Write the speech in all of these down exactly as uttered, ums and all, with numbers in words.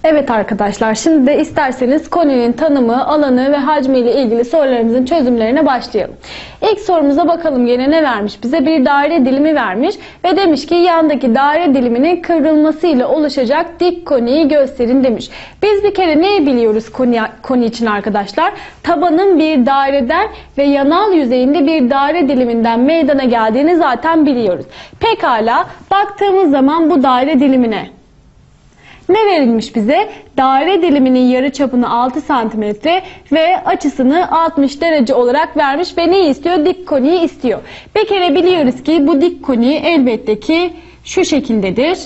Evet arkadaşlar, şimdi de isterseniz koninin tanımı, alanı ve hacmi ile ilgili sorularımızın çözümlerine başlayalım. İlk sorumuza bakalım gene ne vermiş bize? Bir daire dilimi vermiş ve demiş ki yandaki daire diliminin kıvrılması ile oluşacak dik koniyi gösterin demiş. Biz bir kere neyi biliyoruz koni, koni için arkadaşlar? Tabanın bir daireden ve yanal yüzeyinde bir daire diliminden meydana geldiğini zaten biliyoruz. Pekala, baktığımız zaman bu daire dilimine ne verilmiş bize? Daire diliminin yarıçapını altı santimetre ve açısını altmış derece olarak vermiş ve neyi istiyor? Dik koniyi istiyor. Bir kere biliyoruz ki bu dik koni elbette ki şu şekildedir.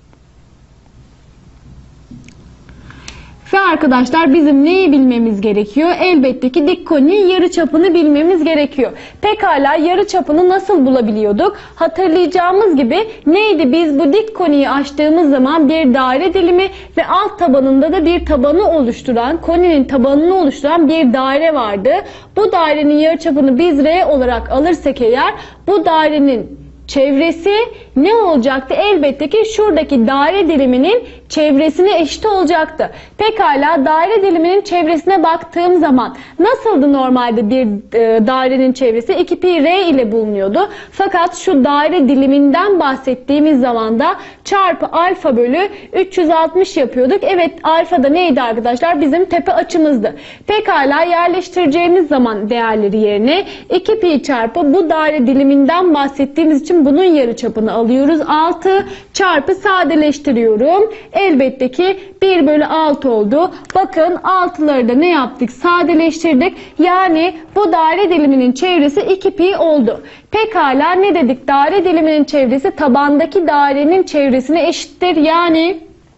Ve arkadaşlar bizim neyi bilmemiz gerekiyor? Elbette ki dik koninin yarıçapını bilmemiz gerekiyor. Pekala, yarıçapını nasıl bulabiliyorduk? Hatırlayacağımız gibi neydi? Biz bu dik koniyi açtığımız zaman bir daire dilimi ve alt tabanında da bir tabanı oluşturan, koninin tabanını oluşturan bir daire vardı. Bu dairenin yarıçapını biz R olarak alırsak eğer, bu dairenin çevresi ne olacaktı? Elbette ki şuradaki daire diliminin çevresine eşit olacaktı. Pekala, daire diliminin çevresine baktığım zaman nasıldı normalde bir e, dairenin çevresi? iki pi r ile bulunuyordu. Fakat şu daire diliminden bahsettiğimiz zaman da çarpı alfa bölü üç yüz altmış yapıyorduk. Evet, alfa da neydi arkadaşlar? Bizim tepe açımızdı. Pekala, yerleştireceğimiz zaman değerleri yerine iki pi çarpı bu daire diliminden bahsettiğimiz için bunun yarıçapını alıyoruz. altı çarpı sadeleştiriyorum. Elbette ki bir bölü altı oldu. Bakın altıları da ne yaptık? Sadeleştirdik. Yani bu daire diliminin çevresi iki pi oldu. Pekala, ne dedik? Daire diliminin çevresi tabandaki dairenin çevresine eşittir. Yani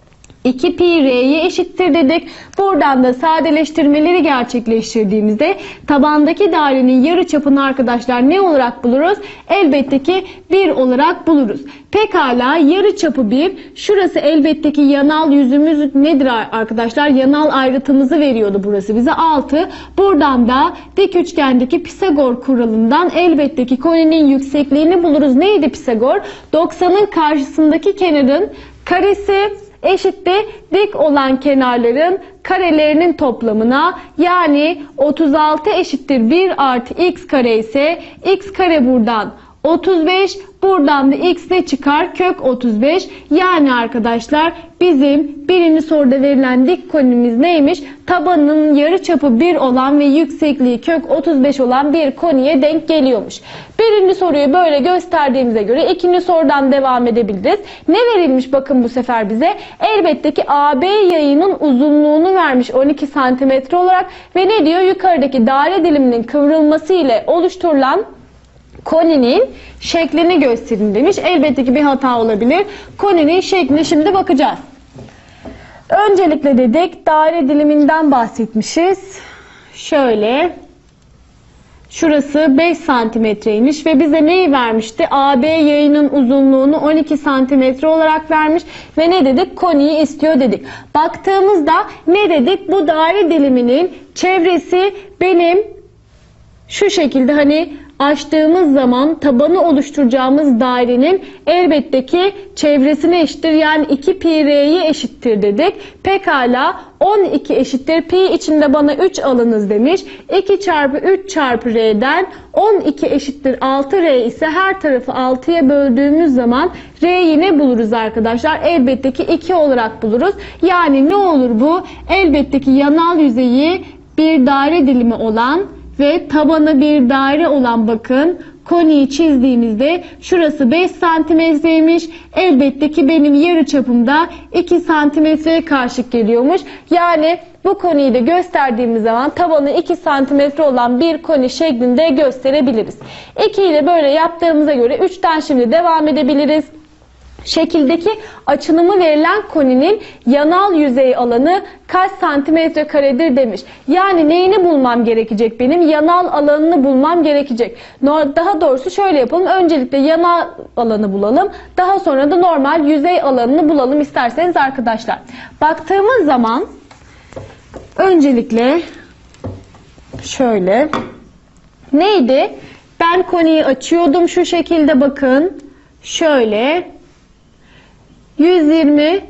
iki pi r'ye eşittir dedik. Buradan da sadeleştirmeleri gerçekleştirdiğimizde tabandaki dairenin yarıçapını arkadaşlar ne olarak buluruz? Elbette ki bir olarak buluruz. Pekala, yarıçapı bir. Şurası elbette ki yanal yüzümüz nedir arkadaşlar? Yanal ayrıtımızı veriyordu burası bize. altı. Buradan da dik üçgendeki Pisagor kuralından elbette ki koninin yüksekliğini buluruz. Neydi Pisagor? doksanın karşısındaki kenarın karesi eşittir dik olan kenarların karelerinin toplamına, yani otuz altı eşittir bir artı x kare ise x kare buradan otuz beş, buradan da x ne çıkar? Kök otuz beş. Yani arkadaşlar bizim birinci soruda verilen dik konimiz neymiş? Tabanının yarıçapı bir olan ve yüksekliği kök otuz beş olan bir koniye denk geliyormuş. Birinci soruyu böyle gösterdiğimize göre ikinci sorudan devam edebiliriz. Ne verilmiş bakın bu sefer bize? Elbette ki A B yayının uzunluğunu vermiş on iki santimetre olarak ve ne diyor? Yukarıdaki daire diliminin kıvrılması ile oluşturulan koninin şeklini gösterin demiş. Elbette ki bir hata olabilir. Koninin şekline şimdi bakacağız. Öncelikle dedik daire diliminden bahsetmişiz. Şöyle. Şurası beş santimetreymiş ve bize neyi vermişti? A B yayının uzunluğunu on iki santimetre olarak vermiş ve ne dedik? Koniyi istiyor dedik. Baktığımızda ne dedik? Bu daire diliminin çevresi benim şu şekilde, hani açtığımız zaman tabanı oluşturacağımız dairenin elbette ki çevresine eşittir. Yani iki pi r'ye eşittir dedik. Pekala, on iki eşittir pi içinde bana üç alınız demiş. iki çarpı üç çarpı r'den on iki eşittir altı r ise her tarafı altıya böldüğümüz zaman r'yi ne buluruz arkadaşlar? Elbette ki iki olarak buluruz. Yani ne olur bu? Elbette ki yanal yüzeyi bir daire dilimi olan ve tabanı bir daire olan, bakın koniyi çizdiğimizde şurası beş santimetreymiş. Elbette ki benim yarıçapım da iki santimetreye karşılık geliyormuş. Yani bu koniyi de gösterdiğimiz zaman tabanı iki santimetre olan bir koni şeklinde gösterebiliriz. iki ile böyle yaptığımıza göre üçten şimdi devam edebiliriz. Şekildeki açınımı verilen koninin yanal yüzey alanı kaç santimetre karedir demiş. Yani neyini bulmam gerekecek benim? Yanal alanını bulmam gerekecek. Daha doğrusu şöyle yapalım. Öncelikle yanal alanı bulalım. Daha sonra da normal yüzey alanını bulalım isterseniz arkadaşlar. Baktığımız zaman öncelikle şöyle neydi? Ben koniyi açıyordum şu şekilde, bakın şöyle yüz yirmi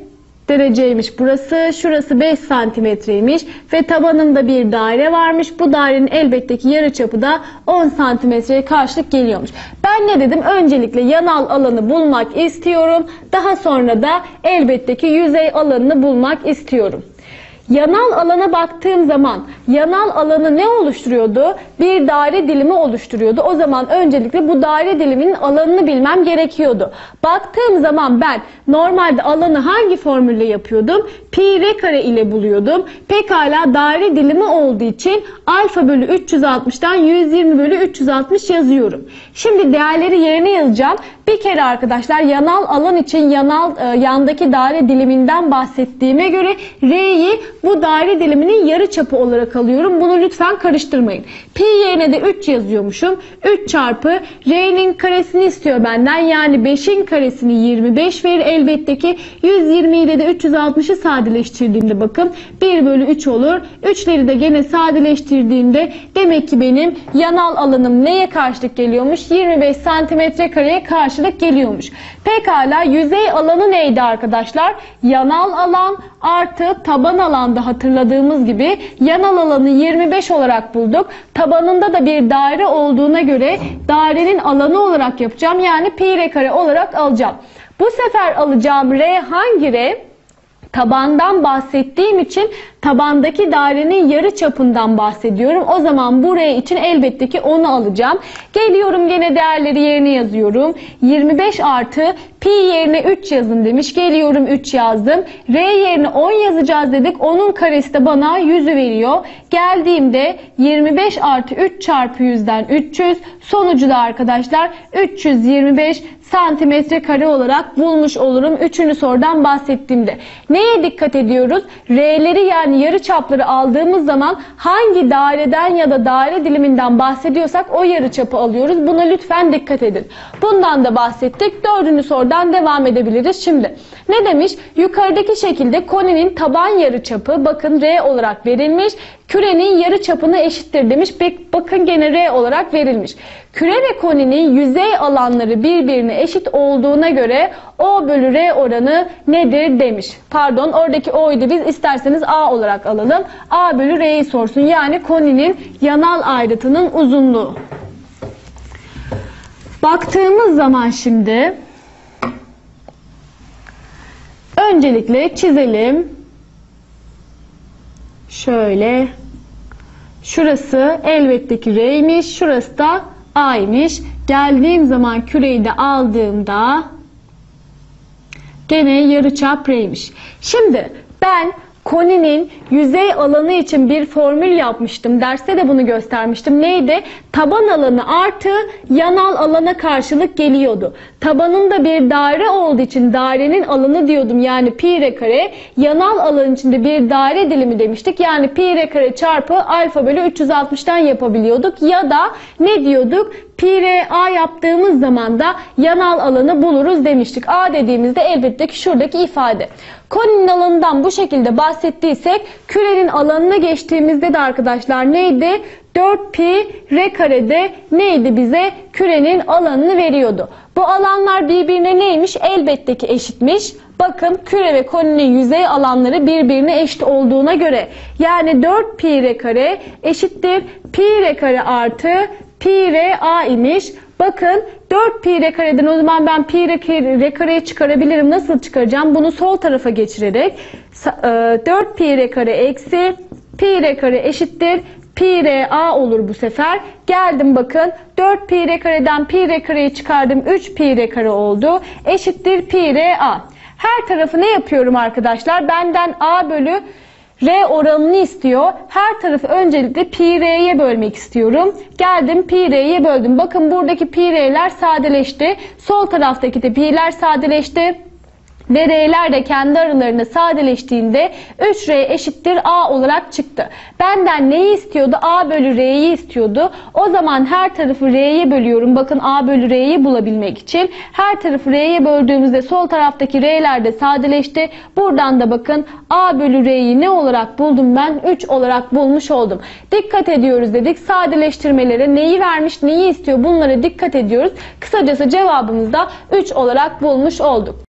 dereceymiş burası. Şurası beş santimetreymiş ve tabanında bir daire varmış. Bu dairenin elbette ki yarıçapı da on santimetreye karşılık geliyormuş. Ben ne dedim? Öncelikle yanal alanı bulmak istiyorum. Daha sonra da elbette ki yüzey alanını bulmak istiyorum. Yanal alana baktığım zaman yanal alanı ne oluşturuyordu? Bir daire dilimi oluşturuyordu. O zaman öncelikle bu daire diliminin alanını bilmem gerekiyordu. Baktığım zaman ben normalde alanı hangi formülle yapıyordum? Pi r kare ile buluyordum. Pekala daire dilimi olduğu için alfa bölü üç yüz altmıştan yüz yirmi bölü üç yüz altmış yazıyorum. Şimdi değerleri yerine yazacağım. Bir kere arkadaşlar yanal alan için yanal e, yandaki daire diliminden bahsettiğime göre R'yi bu daire diliminin yarıçapı olarak alıyorum. Bunu lütfen karıştırmayın. Pi yerine de üç yazıyormuşum. üç çarpı R'nin karesini istiyor benden. Yani beşin karesini yirmi beş verir. Elbette ki yüz yirmi ile de üç yüz altmışı sadeleştirdiğimde bakın bir bölü üç olur. üçleri de gene sadeleştirdiğimde demek ki benim yanal alanım neye karşılık geliyormuş? yirmi beş santimetre kareye karşılık geliyormuş. Pekala yüzey alanı neydi arkadaşlar? Yanal alan artı taban alanda hatırladığımız gibi yanal alanı yirmi beş olarak bulduk. Tabanında da bir daire olduğuna göre dairenin alanı olarak yapacağım. Yani pi r kare olarak alacağım. Bu sefer alacağım R hangi R? Tabandan bahsettiğim için tabandaki dairenin yarı çapından bahsediyorum. O zaman buraya için elbette ki onu alacağım. Geliyorum gene değerleri yerine yazıyorum. yirmi beş artı pi yerine üç yazın demiş. Geliyorum üç yazdım. R yerine on yazacağız dedik. Onun karesi de bana yüzü veriyor. Geldiğimde yirmi beş artı üç çarpı yüzden üç yüz. Sonucu da arkadaşlar üç yüz yirmi beş santimetre kare olarak bulmuş olurum. Üçüncü sorudan bahsettiğimde. Neye dikkat ediyoruz? R'leri yani yarı çapları aldığımız zaman hangi daireden ya da daire diliminden bahsediyorsak o yarı çapı alıyoruz. Buna lütfen dikkat edin. Bundan da bahsettik. Dördüncü sorudan devam edebiliriz. Şimdi ne demiş? Yukarıdaki şekilde koninin taban yarı çapı bakın R olarak verilmiş. Kürenin yarı çapına eşittir demiş. Bakın gene R olarak verilmiş. Küre ve koninin yüzey alanları birbirine eşit olduğuna göre O bölü R oranı nedir demiş. Pardon oradaki O'ydu, biz isterseniz A olarak alalım. A bölü R'yi sorsun. Yani koninin yanal ayrıtının uzunluğu. Baktığımız zaman şimdi öncelikle çizelim. Şöyle. Şurası elbette ki R'ymiş. Şurası da A'ymış. Geldiğim zaman küreyi de aldığımda gene yarıçap R'ymiş. Şimdi ben koninin yüzey alanı için bir formül yapmıştım. Derste de bunu göstermiştim. Neydi? Taban alanı artı yanal alana karşılık geliyordu. Tabanında bir daire olduğu için dairenin alanı diyordum. Yani pi r kare. Yanal alan içinde bir daire dilimi demiştik. Yani pi r kare çarpı alfa bölü üç yüz altmıştan yapabiliyorduk. Ya da ne diyorduk? Pi r a yaptığımız zaman da yanal alanı buluruz demiştik. A dediğimizde elbette ki şuradaki ifade. Koninin alanından bu şekilde bahsettiysek kürenin alanına geçtiğimizde de arkadaşlar neydi? dört pi r karede neydi bize? Kürenin alanını veriyordu. Bu alanlar birbirine neymiş? Elbette ki eşitmiş. Bakın küre ve koninin yüzey alanları birbirine eşit olduğuna göre yani dört pi r kare eşittir pi r kare artı pi r a imiş. Bakın dört pi r kareden o zaman ben pi r kareyi çıkarabilirim. Nasıl çıkaracağım? Bunu sol tarafa geçirerek dört pi r kare eksi pi r kare eşittir pi r a olur bu sefer. Geldim bakın dört pi r kareden pi r kareyi çıkardım. üç pi r kare oldu. Eşittir pi r a. Her tarafı ne yapıyorum arkadaşlar? Benden a bölü R oranını istiyor. Her tarafı öncelikle pi r'ye bölmek istiyorum. Geldim pi r'ye böldüm. Bakın buradaki pi r'ler sadeleşti. Sol taraftaki de pi'ler sadeleşti. Ve R'ler de kendi aralarında sadeleştiğinde üç R eşittir A olarak çıktı. Benden neyi istiyordu? A bölü R'yi istiyordu. O zaman her tarafı R'ye bölüyorum. Bakın A bölü R'yi bulabilmek için. Her tarafı R'ye böldüğümüzde sol taraftaki R'ler de sadeleşti. Buradan da bakın A bölü R'yi ne olarak buldum ben? üç olarak bulmuş oldum. Dikkat ediyoruz dedik. Sadeleştirmelere neyi vermiş, neyi istiyor? Bunlara dikkat ediyoruz. Kısacası cevabımızda üç olarak bulmuş olduk.